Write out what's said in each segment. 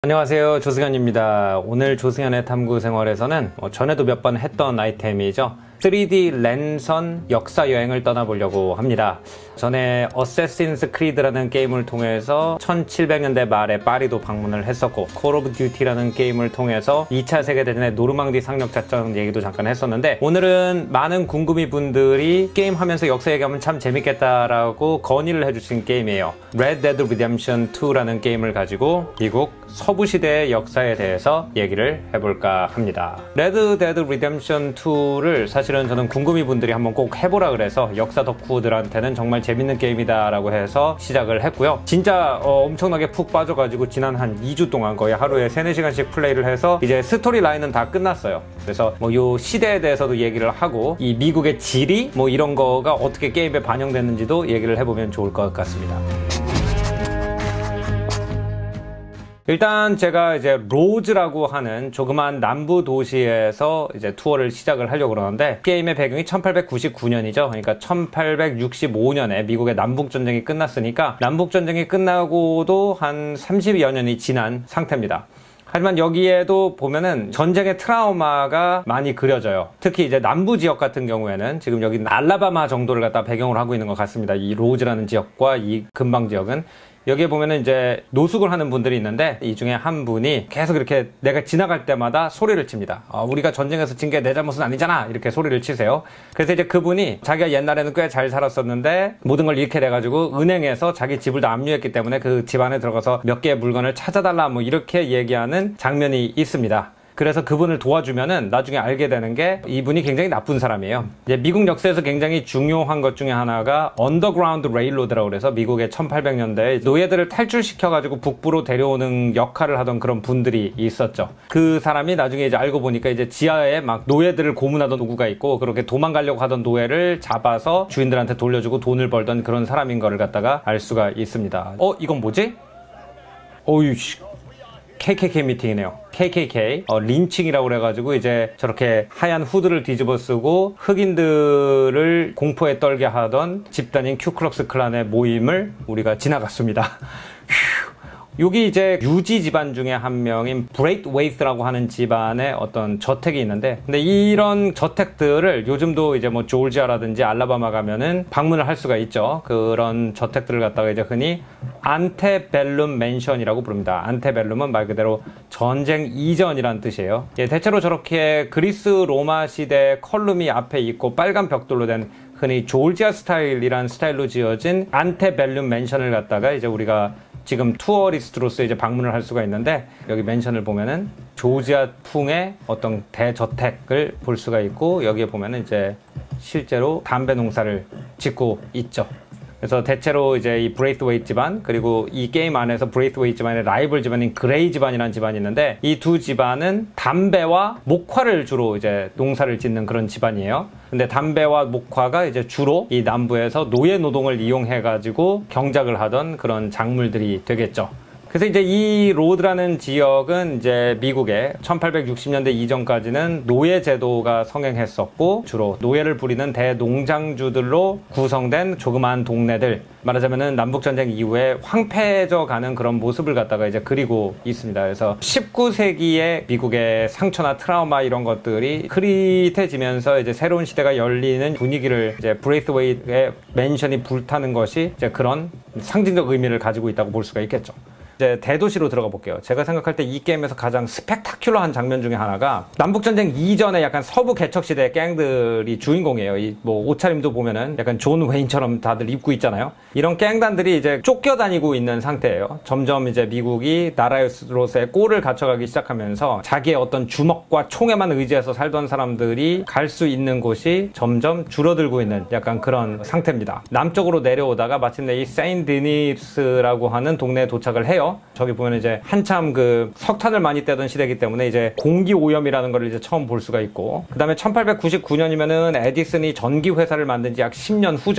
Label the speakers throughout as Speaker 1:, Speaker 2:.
Speaker 1: 안녕하세요, 조승현입니다. 오늘 조승현의 탐구 생활에서는 전에도 몇 번 했던 아이템이죠. 3D 랜선 역사 여행을 떠나보려고 합니다. 전에 어세신스 크리드라는 게임을 통해서 1700년대 말에 파리도 방문을 했었고, 콜 오브 듀티라는 게임을 통해서 2차 세계대전의 노르망디 상륙작전 얘기도 잠깐 했었는데, 오늘은 많은 궁금이 분들이 게임하면서 역사 얘기하면 참 재밌겠다라고 건의를 해주신 게임이에요. Red Dead Redemption 2라는 게임을 가지고 미국 서부시대의 역사에 대해서 얘기를 해볼까 합니다. Red Dead Redemption 2를 사실은 저는 궁금이 분들이 한번 꼭 해보라 그래서 역사 덕후들한테는 정말 재밌는 게임이다 라고 해서 시작을 했고요. 진짜 엄청나게 푹 빠져가지고 지난 한 2주 동안 거의 하루에 3-4시간씩 플레이를 해서 이제 스토리 라인은 다 끝났어요. 그래서 요 시대에 대해서도 얘기를 하고, 이 미국의 지리 이런 거가 어떻게 게임에 반영됐는지도 얘기를 해보면 좋을 것 같습니다. 일단 제가 이제 로즈라고 하는 조그만 남부 도시에서 이제 투어를 시작을 하려고 그러는데, 게임의 배경이 1899년이죠. 그러니까 1865년에 미국의 남북전쟁이 끝났으니까 남북전쟁이 끝나고도 한 30여 년이 지난 상태입니다. 하지만 여기에도 보면은 전쟁의 트라우마가 많이 그려져요. 특히 이제 남부 지역 같은 경우에는 지금 여기 알라바마 정도를 갖다 배경으로 하고 있는 것 같습니다. 이 로즈라는 지역과 이 근방 지역은. 여기에 보면은 이제 노숙을 하는 분들이 있는데, 이 중에 한 분이 계속 이렇게 내가 지나갈 때마다 소리를 칩니다. 우리가 전쟁에서 진 게 내 잘못은 아니잖아, 이렇게 소리를 치세요. 그래서 이제 그분이 자기가 옛날에는 꽤 잘 살았었는데 모든 걸 잃게 돼가지고 은행에서 자기 집을 다 압류했기 때문에 그 집 안에 들어가서 몇 개의 물건을 찾아달라 이렇게 얘기하는 장면이 있습니다. 그래서 그분을 도와주면은 나중에 알게 되는 게 이분이 굉장히 나쁜 사람이에요. 이제 미국 역사에서 굉장히 중요한 것 중에 하나가 언더그라운드 레일로드라고 그래서 미국의 1800년대에 노예들을 탈출시켜가지고 북부로 데려오는 역할을 하던 그런 분들이 있었죠. 그 사람이 나중에 이제 알고 보니까 이제 지하에 막 노예들을 고문하던 누구가 있고, 그렇게 도망가려고 하던 노예를 잡아서 주인들한테 돌려주고 돈을 벌던 그런 사람인 거를 갖다가 알 수가 있습니다. 이건 뭐지? 어이씨. KKK 미팅이네요. KKK 린칭이라고 그래가지고 이제 저렇게 하얀 후드를 뒤집어 쓰고 흑인들을 공포에 떨게 하던 집단인 큐클럭스 클란의 모임을 우리가 지나갔습니다. 여기 이제 유지 집안 중에 한 명인 브레이트웨이스라고 하는 집안의 어떤 저택이 있는데, 근데 이런 저택들을 요즘도 이제 조지아라든지 알라바마 가면은 방문을 할 수가 있죠. 그런 저택들을 갖다가 이제 흔히 안테벨룸 맨션이라고 부릅니다. 안테벨룸은 말 그대로 전쟁 이전이란 뜻이에요. 대체로 저렇게 그리스 로마 시대 컬룸이 앞에 있고 빨간 벽돌로 된 흔히 조지아 스타일이란 스타일로 지어진 안테벨룸 맨션을 갖다가 이제 우리가 지금 투어리스트로서 이제 방문을 할 수가 있는데, 여기 맨션을 보면은 조지아 풍의 어떤 대저택을 볼 수가 있고, 여기에 보면은 이제 실제로 담배 농사를 짓고 있죠. 그래서 대체로 이제 이 브레이스웨이트 집안, 그리고 이 게임 안에서 브레이스웨이트 집안의 라이벌 집안인 그레이 집안이라는 집안이 있는데, 이 두 집안은 담배와 목화를 주로 이제 농사를 짓는 그런 집안이에요. 근데 담배와 목화가 이제 주로 이 남부에서 노예 노동을 이용해 가지고 경작을 하던 그런 작물들이 되겠죠. 그래서 이제 이 로드라는 지역은 이제 미국의 1860년대 이전까지는 노예 제도가 성행했었고, 주로 노예를 부리는 대농장주들로 구성된 조그마한 동네들, 말하자면은 남북전쟁 이후에 황폐해져 가는 그런 모습을 갖다가 이제 그리고 있습니다. 그래서 19세기의 미국의 상처나 트라우마 이런 것들이 흐릿해지면서 이제 새로운 시대가 열리는 분위기를 이제 브레이스웨이트의 맨션이 불타는 것이 이제 그런 상징적 의미를 가지고 있다고 볼 수가 있겠죠. 이제 대도시로 들어가 볼게요. 제가 생각할 때 이 게임에서 가장 스펙타큘러한 장면 중에 하나가, 남북전쟁 이전에 약간 서부 개척시대의 갱들이 주인공이에요. 이 옷차림도 보면은 약간 존 웨인처럼 다들 입고 있잖아요. 이런 갱단들이 이제 쫓겨다니고 있는 상태예요. 점점 이제 미국이 나라로서의 꼴을 갖춰가기 시작하면서 자기의 어떤 주먹과 총에만 의지해서 살던 사람들이 갈 수 있는 곳이 점점 줄어들고 있는 약간 그런 상태입니다. 남쪽으로 내려오다가 마침내 이 세인드니스라고 하는 동네에 도착을 해요. 저기 보면 이제 한참 그 석탄을 많이 떼던 시대이기 때문에 이제 공기 오염이라는 걸 이제 처음 볼 수가 있고, 그 다음에 1899년이면은 에디슨이 전기 회사를 만든 지 약 10년 후죠.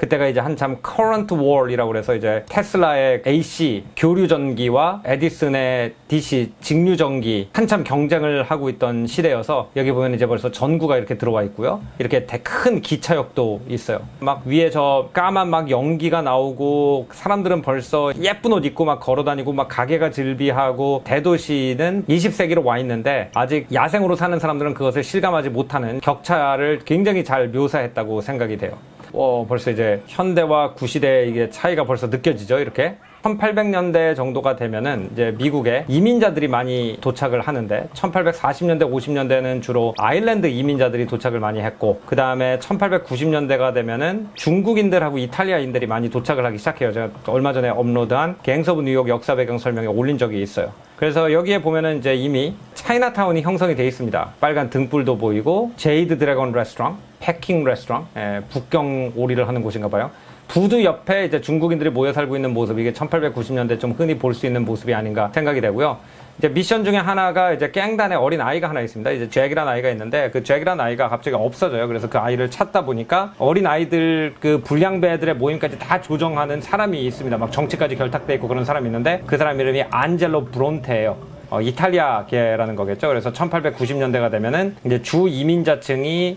Speaker 1: 그때가 이제 한참 current war이라고 그래서 이제 테슬라의 AC 교류 전기와 에디슨의 DC 직류 전기 한참 경쟁을 하고 있던 시대여서 여기 보면 이제 벌써 전구가 이렇게 들어와 있고요. 이렇게 큰 기차역도 있어요. 막 위에 저 까만 막 연기가 나오고 사람들은 벌써 예쁜 옷 입고 막 걸어다니고 막 가게가 즐비하고 대도시는 20세기로 와 있는데 아직 야생으로 사는 사람들은 그것을 실감하지 못하는 격차를 굉장히 잘 묘사했다고 생각이 돼요. 벌써 이제 현대와 구시대의 이게 차이가 벌써 느껴지죠, 이렇게. 1800년대 정도가 되면은 이제 미국에 이민자들이 많이 도착을 하는데 1840년대, 50년대는 주로 아일랜드 이민자들이 도착을 많이 했고 그 다음에 1890년대가 되면은 중국인들하고 이탈리아인들이 많이 도착을 하기 시작해요. 제가 얼마 전에 업로드한 갱스 오브 뉴욕 역사 배경 설명에 올린 적이 있어요. 그래서 여기에 보면은 이제 이미 차이나타운이 형성이 되어 있습니다. 빨간 등불도 보이고 제이드 드래곤 레스토랑, 패킹 레스토랑, 북경 오리를 하는 곳인가 봐요. 부두 옆에 이제 중국인들이 모여 살고 있는 모습, 이게 1890년대 좀 흔히 볼 수 있는 모습이 아닌가 생각이 되고요. 이제 미션 중에 하나가 이제 갱단에 어린 아이가 하나 있습니다. 이제 잭이라는 아이가 있는데 그 잭이라는 아이가 갑자기 없어져요. 그래서 그 아이를 찾다 보니까 어린 아이들 그 불량배들의 모임까지 다 조정하는 사람이 있습니다. 막 정치까지 결탁돼 있고 그런 사람이 있는데 그 사람 이름이 안젤로 브론테예요. 이탈리아계라는 거겠죠. 그래서 1890년대가 되면은 이제 주 이민자층이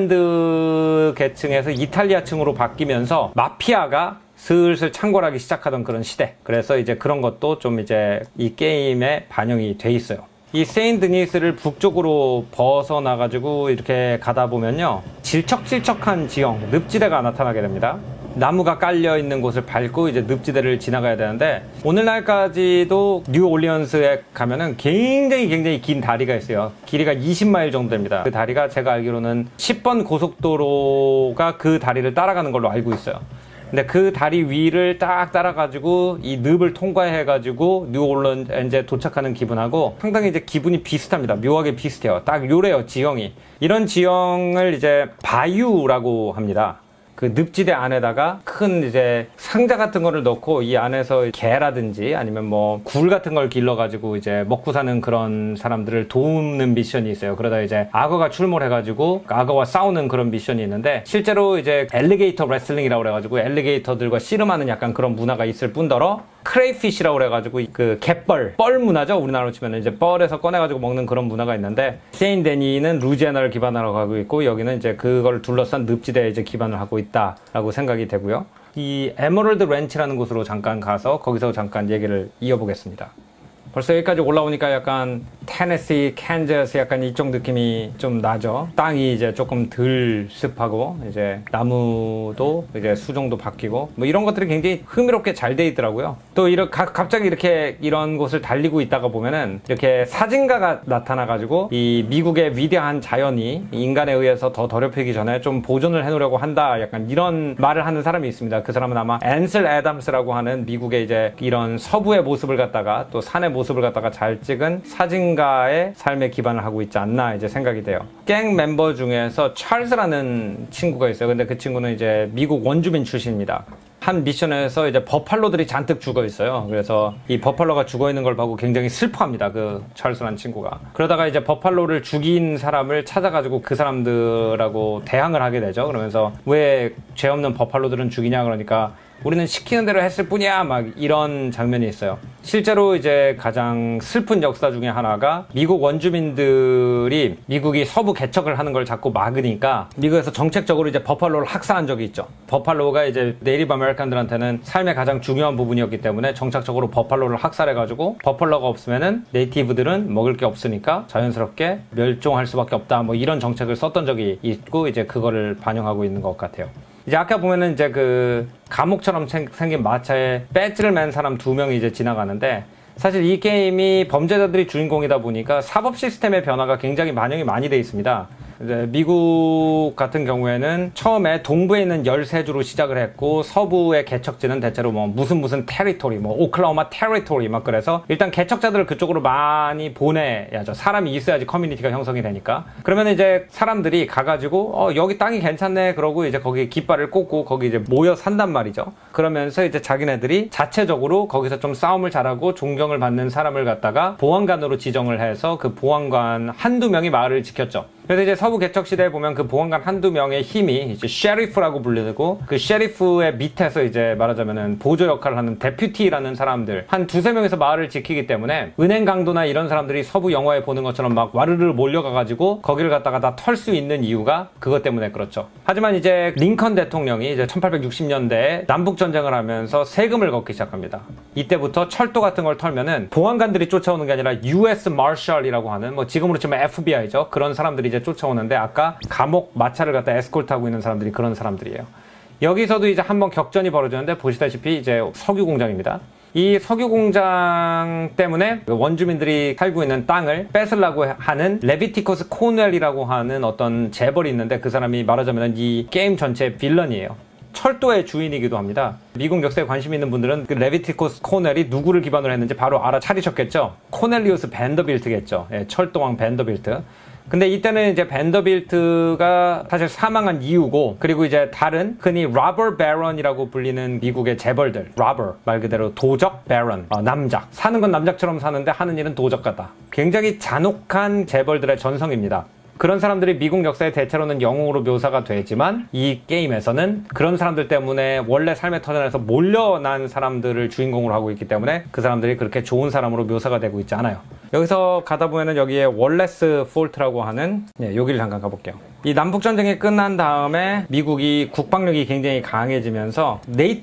Speaker 1: 아일랜드 계층에서 이탈리아층으로 바뀌면서 마피아가 슬슬 창궐하기 시작하던 그런 시대. 그래서 이제 그런 것도 좀 이제 이 게임에 반영이 돼 있어요. 이 세인드니스를 북쪽으로 벗어나가지고 이렇게 가다 보면요. 질척질척한 지형, 늪지대가 나타나게 됩니다. 나무가 깔려있는 곳을 밟고 이제 늪지대를 지나가야 되는데 오늘날까지도 뉴올리언스에 가면은 굉장히 긴 다리가 있어요. 길이가 20마일 정도 됩니다. 그 다리가 제가 알기로는 10번 고속도로가 그 다리를 따라가는 걸로 알고 있어요. 근데 그 다리 위를 딱 따라가지고 이 늪을 통과해가지고 뉴올리언스에 도착하는 기분하고 상당히 이제 기분이 비슷합니다. 묘하게 비슷해요. 딱 요래요, 지형이. 이런 지형을 이제 바유라고 합니다. 그 늪지대 안에다가 큰 이제 상자 같은 거를 넣고 이 안에서 개라든지 아니면 뭐 굴 같은 걸 길러가지고 이제 먹고 사는 그런 사람들을 도우는 미션이 있어요. 그러다 이제 악어가 출몰해가지고 악어와 싸우는 그런 미션이 있는데 실제로 이제 엘리게이터 레슬링이라고 그래가지고 엘리게이터들과 씨름하는 약간 그런 문화가 있을 뿐더러 크레이피쉬라고 그래가지고 그 갯벌, 뻘 문화죠. 우리나라로 치면 이제 뻘에서 꺼내가지고 먹는 그런 문화가 있는데 세인 데니는 루지애나를 기반으로 하고 있고 여기는 이제 그걸 둘러싼 늪지대에 이제 기반을 하고 있다라고 생각이 되고요. 이 에메랄드 렌치라는 곳으로 잠깐 가서 거기서 잠깐 얘기를 이어보겠습니다. 벌써 여기까지 올라오니까 약간 테네시, 캔자스 약간 이쪽 느낌이 좀 나죠. 땅이 이제 조금 덜 습하고 이제 나무도 이제 수종도 바뀌고 뭐 이런 것들이 굉장히 흥미롭게 잘 돼 있더라고요. 또 갑자기 이렇게 이런 곳을 달리고 있다가 보면은 이렇게 사진가가 나타나가지고 이 미국의 위대한 자연이 인간에 의해서 더 더럽히기 전에 좀 보존을 해놓으려고 한다. 약간 이런 말을 하는 사람이 있습니다. 그 사람은 아마 앤슬 애덤스라고 하는 미국의 이제 이런 서부의 모습을 갖다가 또 산의 모습을 갖다가 잘 찍은 사진가의 삶에 기반을 하고 있지 않나 이제 생각이 돼요. 갱 멤버 중에서 찰스라는 친구가 있어요. 근데 그 친구는 이제 미국 원주민 출신입니다. 한 미션에서 이제 버팔로들이 잔뜩 죽어 있어요. 그래서 이 버팔로가 죽어 있는 걸 보고 굉장히 슬퍼합니다. 그 찰스라는 친구가. 그러다가 이제 버팔로를 죽인 사람을 찾아가지고 그 사람들하고 대항을 하게 되죠. 그러면서 왜 죄 없는 버팔로들은 죽이냐 그러니까 우리는 시키는 대로 했을 뿐이야 막 이런 장면이 있어요. 실제로 이제 가장 슬픈 역사 중에 하나가 미국 원주민들이 미국이 서부 개척을 하는 걸 자꾸 막으니까 미국에서 정책적으로 이제 버팔로를 학살한 적이 있죠. 버팔로가 이제 네이티브 아메리칸들한테는 삶의 가장 중요한 부분이었기 때문에 정착적으로 버팔로를 학살해가지고 버팔로가 없으면은 네이티브들은 먹을 게 없으니까 자연스럽게 멸종할 수밖에 없다 뭐 이런 정책을 썼던 적이 있고 이제 그거를 반영하고 있는 것 같아요. 이제 아까 보면은 이제 그 감옥처럼 생긴 마차에 배지를 맨 사람 2명이 이제 지나가는데 사실 이 게임이 범죄자들이 주인공이다 보니까 사법 시스템의 변화가 굉장히 반영이 많이 돼 있습니다. 이제 미국 같은 경우에는 처음에 동부에 있는 13주로 시작을 했고 서부의 개척지는 대체로 뭐 무슨 테리토리, 뭐 오클라호마 테리토리 막 그래서 일단 개척자들을 그쪽으로 많이 보내야죠. 사람이 있어야지 커뮤니티가 형성이 되니까. 그러면 이제 사람들이 가가지고 여기 땅이 괜찮네 그러고 이제 거기 깃발을 꽂고 거기 이제 모여 산단 말이죠. 그러면서 이제 자기네들이 자체적으로 거기서 좀 싸움을 잘하고 존경을 받는 사람을 갖다가 보안관으로 지정을 해서 그 보안관 한두 명이 마을을 지켰죠. 그래서 이제 서부 개척 시대에 보면 그 보안관 한두 명의 힘이 이제 셰리프라고 불리고, 그 셰리프의 밑에서 이제 말하자면은 보조 역할을 하는 데퓨티라는 사람들 한 두세 명에서 마을을 지키기 때문에 은행 강도나 이런 사람들이 서부 영화에 보는 것처럼 막 와르르 몰려가가지고 거기를 갖다가 다 털 수 있는 이유가 그것 때문에 그렇죠. 하지만 이제 링컨 대통령이 이제 1860년대에 남북 전쟁을 하면서 세금을 걷기 시작합니다. 이때부터 철도 같은 걸 털면은 보안관들이 쫓아오는 게 아니라 US Marshal이라고 하는, 뭐 지금으로 치면 FBI죠. 그런 사람들이 이제 쫓아오는데, 아까 감옥 마차를 갖다 에스콜트하고 있는 사람들이 그런 사람들이에요. 여기서도 이제 한번 격전이 벌어졌는데, 보시다시피 이제 석유 공장입니다. 이 석유 공장 때문에 원주민들이 살고 있는 땅을 뺏으려고 하는 레비티커스 코넬이라고 하는 어떤 재벌이 있는데, 그 사람이 말하자면 이 게임 전체의 빌런이에요. 철도의 주인이기도 합니다. 미국 역사에 관심 있는 분들은 그 레비티커스 코넬이 누구를 기반으로 했는지 바로 알아차리셨겠죠. 코넬리우스 밴더빌트겠죠. 예, 철도왕 밴더빌트. 근데 이때는 이제 밴더빌트가 사실 사망한 이유고, 그리고 이제 다른 흔히 러버 베런이라고 불리는 미국의 재벌들, 러버 말 그대로 도적 베런, 남작, 사는 건 남작처럼 사는데 하는 일은 도적 같다. 굉장히 잔혹한 재벌들의 전성입니다. 그런 사람들이 미국 역사에 대체로는 영웅으로 묘사가 되지만, 이 게임에서는 그런 사람들 때문에 원래 삶의 터전에서 몰려난 사람들을 주인공으로 하고 있기 때문에 그 사람들이 그렇게 좋은 사람으로 묘사가 되고 있지 않아요. 여기서 가다 보면은 여기에 월레스 폴트라고 하는, 여기를 잠깐 가볼게요. 이 남북전쟁이 끝난 다음에 미국이 국방력이 굉장히 강해지면서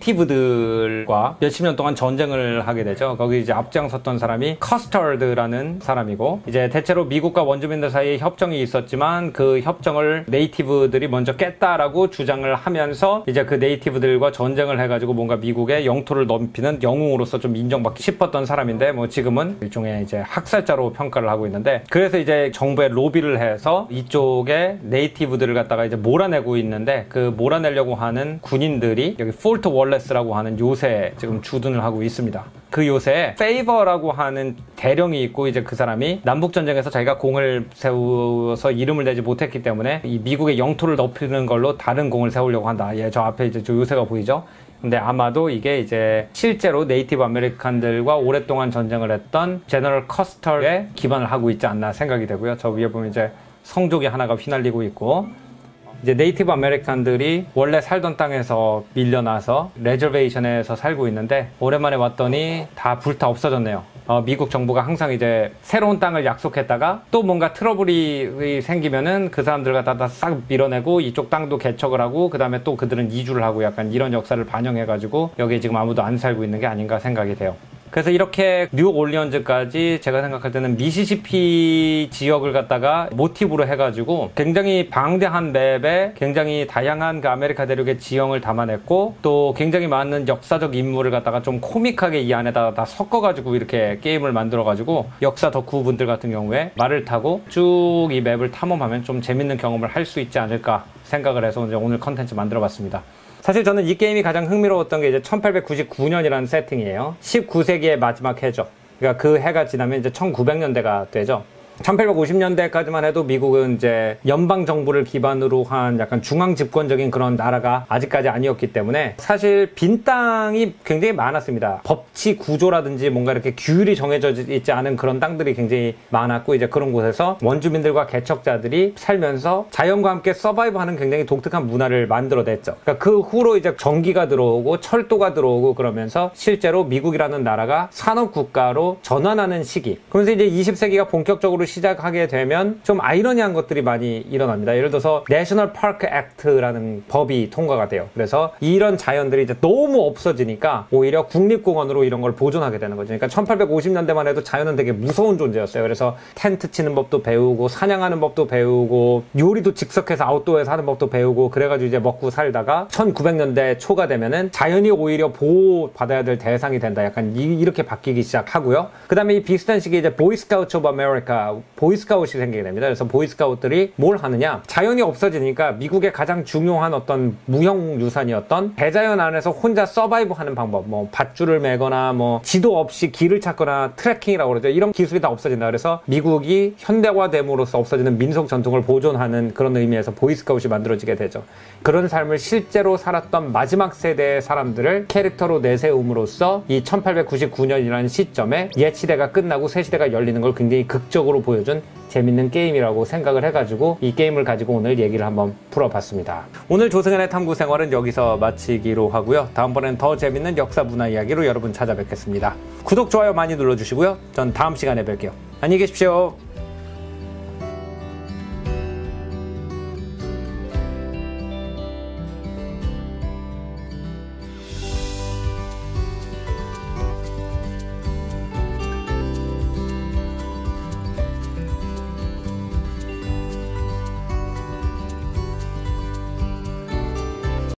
Speaker 1: 네이티브들과 몇십 년 동안 전쟁을 하게 되죠. 거기 이제 앞장섰던 사람이 커스터드라는 사람이고, 이제 대체로 미국과 원주민들 사이에 협정이 있었지만 그 협정을 네이티브들이 먼저 깼다라고 주장을 하면서 이제 그 네이티브들과 전쟁을 해가지고 뭔가 미국의 영토를 넓히는 영웅으로서 좀 인정받기 싶었던 사람인데, 뭐 지금은 일종의 이제 학살자로 평가를 하고 있는데, 그래서 이제 정부에 로비를 해서 이쪽에 네이티브들을 갖다가 이제 몰아내고 있는데, 그 몰아내려고 하는 군인들이 여기 폴트 월레스라고 하는 요새에 지금 주둔을 하고 있습니다. 그 요새에 페이버라고 하는 대령이 있고, 이제 그 사람이 남북전쟁에서 자기가 공을 세워서 이름을 내지 못했기 때문에 이 미국의 영토를 넓히는 걸로 다른 공을 세우려고 한다. 예, 저 앞에 이제 저 요새가 보이죠? 근데 아마도 이게 이제 실제로 네이티브 아메리칸들과 오랫동안 전쟁을 했던 제너럴 커스터에 기반을 하고 있지 않나 생각이 되고요. 저 위에 보면 이제 성족이 하나가 휘날리고 있고, 이제 네이티브 아메리칸들이 원래 살던 땅에서 밀려나서 레저베이션에서 살고 있는데, 오랜만에 왔더니 다 불타 없어졌네요. 미국 정부가 항상 이제 새로운 땅을 약속했다가 또 뭔가 트러블이 생기면은 그 사람들 갖다 다 싹 밀어내고 이쪽 땅도 개척을 하고, 그 다음에 또 그들은 이주를 하고, 약간 이런 역사를 반영해가지고 여기에 지금 아무도 안 살고 있는 게 아닌가 생각이 돼요. 그래서 이렇게 뉴올리언즈까지 제가 생각할 때는 미시시피 지역을 갖다가 모티브로 해가지고 굉장히 방대한 맵에 굉장히 다양한 그 아메리카 대륙의 지형을 담아냈고, 또 굉장히 많은 역사적 인물을 갖다가 좀 코믹하게 이 안에다 다 섞어가지고 이렇게 게임을 만들어가지고, 역사 덕후 분들 같은 경우에 말을 타고 쭉 이 맵을 탐험하면 좀 재밌는 경험을 할 수 있지 않을까 생각을 해서 이제 오늘 컨텐츠 만들어봤습니다. 사실 저는 이 게임이 가장 흥미로웠던 게 이제 1899년이라는 세팅이에요. 19세기의 마지막 해죠. 그러니까 그 해가 지나면 이제 1900년대가 되죠. 1850년대까지만 해도 미국은 이제 연방 정부를 기반으로 한 약간 중앙 집권적인 그런 나라가 아직까지 아니었기 때문에 사실 빈 땅이 굉장히 많았습니다. 법치 구조라든지 뭔가 이렇게 규율이 정해져 있지 않은 그런 땅들이 굉장히 많았고, 이제 그런 곳에서 원주민들과 개척자들이 살면서 자연과 함께 서바이브하는 굉장히 독특한 문화를 만들어냈죠. 그러니까 그 후로 이제 전기가 들어오고 철도가 들어오고 그러면서 실제로 미국이라는 나라가 산업 국가로 전환하는 시기. 그러면서 이제 20세기가 본격적으로 시작하게 되면 좀 아이러니한 것들이 많이 일어납니다. 예를 들어서 내셔널 파크 액트라는 법이 통과가 돼요. 그래서 이런 자연들이 이제 너무 없어지니까 오히려 국립공원으로 이런 걸 보존하게 되는 거죠. 그러니까 1850년대만 해도 자연은 되게 무서운 존재였어요. 그래서 텐트 치는 법도 배우고, 사냥하는 법도 배우고, 요리도 즉석해서 아웃도어에서 하는 법도 배우고, 그래가지고 이제 먹고 살다가 1900년대 초가 되면은 자연이 오히려 보호받아야 될 대상이 된다. 약간 이렇게 바뀌기 시작하고요. 그 다음에 이 비슷한 시기에 이제 보이스카우트 오브 아메리카, 보이스카웃이 생기게 됩니다. 그래서 보이스카웃들이 뭘 하느냐, 자연이 없어지니까 미국의 가장 중요한 어떤 무형유산이었던 대자연 안에서 혼자 서바이브 하는 방법, 뭐 밧줄을 매거나 뭐 지도 없이 길을 찾거나 트레킹이라고 그러죠. 이런 기술이 다 없어진다. 그래서 미국이 현대화됨으로써 없어지는 민속 전통을 보존하는 그런 의미에서 보이스카웃이 만들어지게 되죠. 그런 삶을 실제로 살았던 마지막 세대의 사람들을 캐릭터로 내세움으로써 이 1899년이라는 시점에 옛 시대가 끝나고 새 시대가 열리는 걸 굉장히 극적으로 보여준 재밌는 게임이라고 생각을 해가지고 이 게임을 가지고 오늘 얘기를 한번 풀어봤습니다. 오늘 조승현의 탐구 생활은 여기서 마치기로 하고요. 다음번엔 더 재밌는 역사 문화 이야기로 여러분 찾아뵙겠습니다. 구독, 좋아요 많이 눌러주시고요. 전 다음 시간에 뵐게요. 안녕히 계십시오.